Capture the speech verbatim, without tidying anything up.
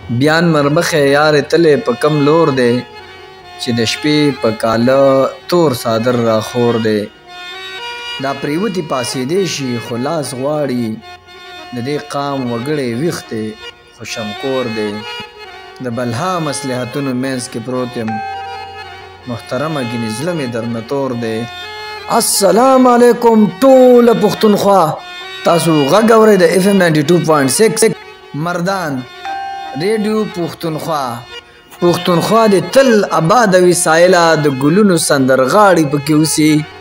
بیان مرمخې یارې تلې په کم لور دی چې د شپې په کاله تور څادر راخور دی. دا پریوتې پاسېدی شي خو لاس غواړي د دې قام وګړی ویښ دی خو شمکور دی. د بلها مصلحتونو منځ کې پروت یم محترمه ګینې زړه مې درنه تور دی. السلام علیکم ټوله پښتونخوا، تاسو غږ اورئ د اف ام ناینټي ټو پوینټ سکس مردان ریډیو پښتونخوا. پښتونخوا دې تل آباد وي سایله، د ګلونو سندرغاړي پکې اوسي.